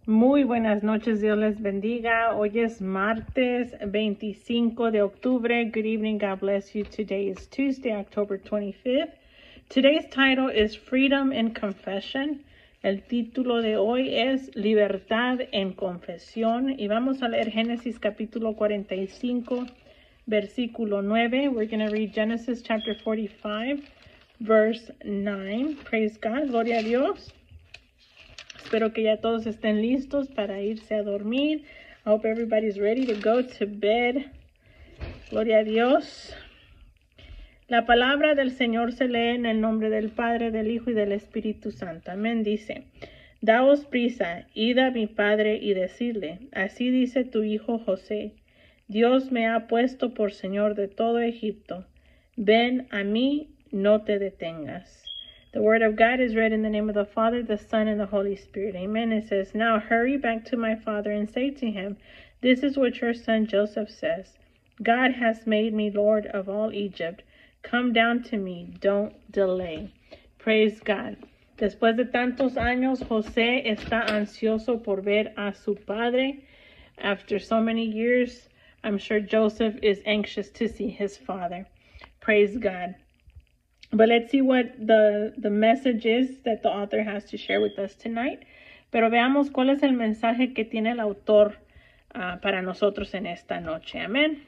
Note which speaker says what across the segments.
Speaker 1: Muy buenas noches, Dios les bendiga. Hoy es martes 25 de octubre. Good evening, God bless you. Today is Tuesday, October 25th. Today's title is Freedom in Confession. El título de hoy es Libertad en Confesión. Y vamos a leer Génesis capítulo 45, versículo 9. We're going to read Genesis chapter 45, verse 9. Praise God. Gloria a Dios. Espero que ya todos estén listos para irse a dormir. I hope everybody's ready to go to bed. Gloria a Dios. La palabra del Señor se lee en el nombre del Padre, del Hijo y del Espíritu Santo. Amén. Dice, daos prisa, id a mi Padre y decidle, así dice tu hijo José, Dios me ha puesto por Señor de todo Egipto. Ven a mí, no te detengas. The word of God is read in the name of the Father, the Son, and the Holy Spirit. Amen. It says, now hurry back to my father and say to him, this is what your son Joseph says. God has made me Lord of all Egypt. Come down to me. Don't delay. Praise God. Después de tantos años, José está ansioso por ver a su padre. After so many years, I'm sure Joseph is anxious to see his father. Praise God. But let's see what the message is that the author has to share with us tonight. Pero veamos cuál es el mensaje que tiene el autor para nosotros en esta noche. Amén.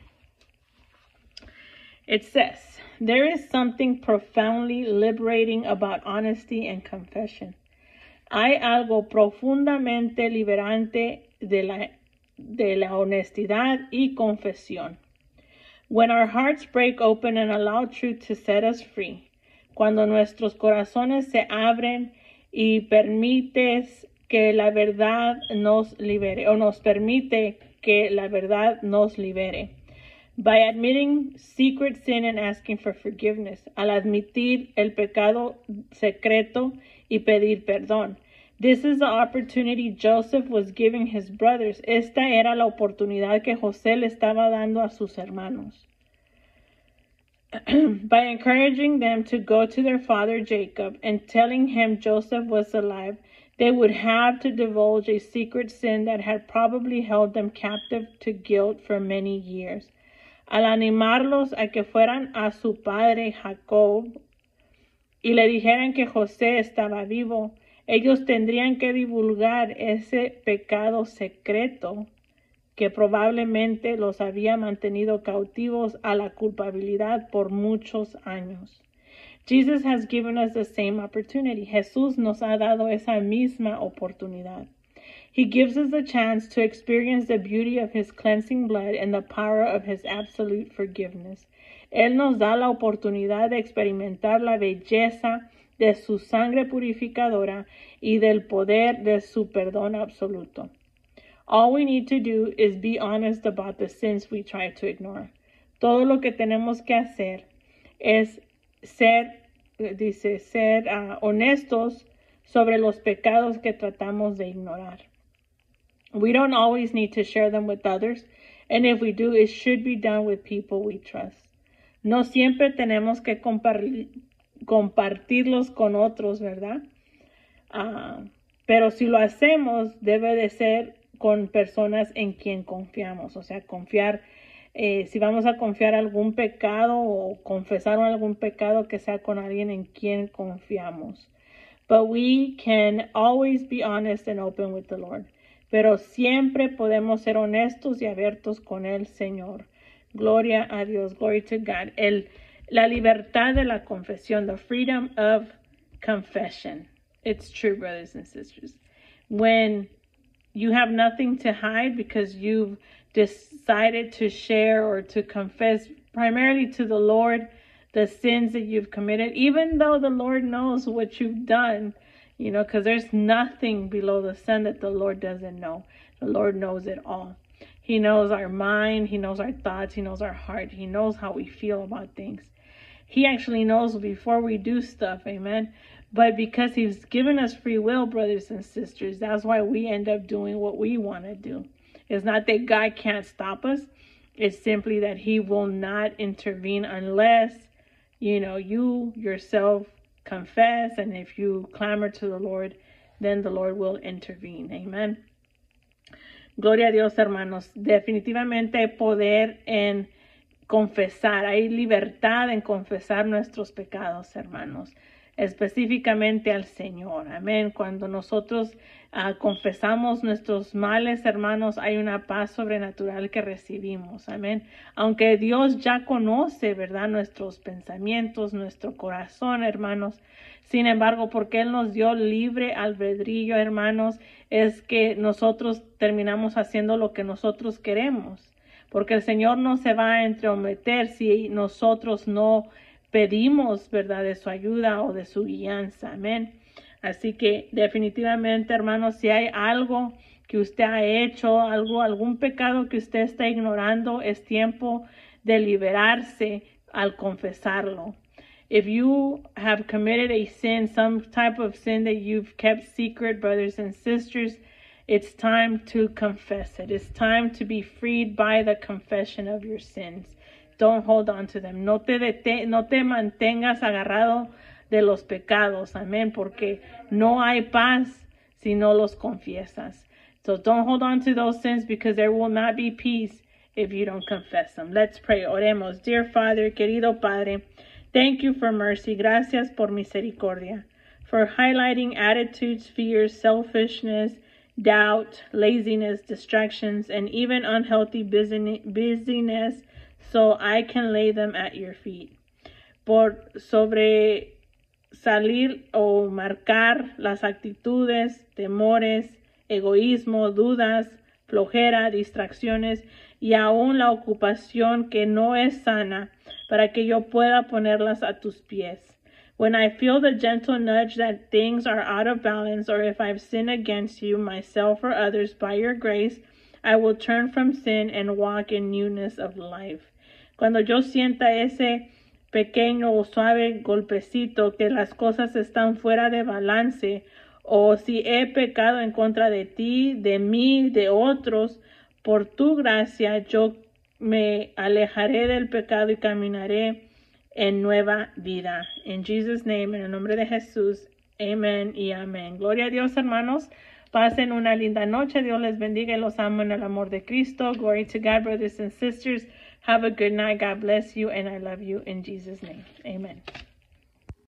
Speaker 1: It says, there is something profoundly liberating about honesty and confession. Hay algo profundamente liberante de la honestidad y confesión. When our hearts break open and allow truth to set us free, cuando nuestros corazones se abren y permites que la verdad nos libere, o nos permite que la verdad nos libere. By admitting secret sin and asking for forgiveness, al admitir el pecado secreto y pedir perdón. This is the opportunity Joseph was giving his brothers. Esta era la oportunidad que José le estaba dando a sus hermanos. By encouraging them to go to their father Jacob and telling him Joseph was alive, they would have to divulge a secret sin that had probably held them captive to guilt for many years. Al animarlos a que fueran a su padre Jacob y le dijeran que José estaba vivo, ellos tendrían que divulgar ese pecado secreto que probablemente los había mantenido cautivos a la culpabilidad por muchos años. Jesus has given us the same opportunity. Jesús nos ha dado esa misma oportunidad. He gives us the chance to experience the beauty of his cleansing blood and the power of his absolute forgiveness. Él nos da la oportunidad de experimentar la belleza de su sangre purificadora y del poder de su perdón absoluto. All we need to do is be honest about the sins we try to ignore. Todo lo que tenemos que hacer es ser honestos sobre los pecados que tratamos de ignorar. We don't always need to share them with others, and if we do, it should be done with people we trust. No siempre tenemos que compartirlos con otros, ¿verdad? Pero si lo hacemos, debe de ser con personas en quien confiamos, o sea, confiar, si vamos a confiar algún pecado o confesar algún pecado, que sea con alguien en quien confiamos. But we can always be honest and open with the Lord. Pero siempre podemos ser honestos y abiertos con el Señor. Gloria a Dios, glory to God. La libertad de la confesión, the freedom of confession. It's true, brothers and sisters. When you have nothing to hide because you've decided to share or to confess primarily to the Lord the sins that you've committed, even though the Lord knows what you've done, you know, because there's nothing below the sun that the Lord doesn't know. The Lord knows it all. He knows our mind. He knows our thoughts. He knows our heart. He knows how we feel about things. He actually knows before we do stuff. Amen. But because he's given us free will, brothers and sisters, that's why we end up doing what we want to do. It's not that God can't stop us. It's simply that he will not intervene unless, you know, you yourself confess. And if you clamor to the Lord, then the Lord will intervene. Amen. Gloria a Dios, hermanos. Definitivamente hay poder en confesar. Hay libertad en confesar nuestros pecados, hermanos. Específicamente al Señor. Amén. Cuando nosotros confesamos nuestros males, hermanos, hay una paz sobrenatural que recibimos. Amén. Aunque Dios ya conoce, ¿verdad? Nuestros pensamientos, nuestro corazón, hermanos. Sin embargo, porque Él nos dio libre albedrío, hermanos, es que nosotros terminamos haciendo lo que nosotros queremos. Porque el Señor no se va a entrometer si nosotros no pedimos, ¿verdad?, de su ayuda o de su guianza. Amén. Así que definitivamente, hermanos, si hay algo que usted ha hecho, algún pecado que usted está ignorando, es tiempo de liberarse al confesarlo. If you have committed a sin, some type of sin that you've kept secret, brothers and sisters, it's time to confess it. It's time to be freed by the confession of your sins. Don't hold on to them. No te mantengas agarrado de los pecados. Amén. Porque no hay paz si no los confiesas. So don't hold on to those sins because there will not be peace if you don't confess them. Let's pray. Oremos. Dear Father, querido Padre, thank you for mercy. Gracias por misericordia. For highlighting attitudes, fears, selfishness, doubt, laziness, distractions, and even unhealthy busyness, so I can lay them at your feet. Por sobresalir o marcar las actitudes, temores, egoísmo, dudas, flojera, distracciones y aún la ocupación que no es sana, para que yo pueda ponerlas a tus pies. When I feel the gentle nudge that things are out of balance, or if I've sinned against you, myself, or others, by your grace, I will turn from sin and walk in newness of life. Cuando yo sienta ese pequeño o suave golpecito que las cosas están fuera de balance, o si he pecado en contra de ti, de mí, de otros, por tu gracia yo me alejaré del pecado y caminaré en nueva vida. En Jesus' name, en el nombre de Jesús, amén y amén. Gloria a Dios, hermanos. Pasen una linda noche. Dios les bendiga y los amo en el amor de Cristo. Glory to God, brothers and sisters. Have a good night. God bless you, and I love you in Jesus' name. Amen.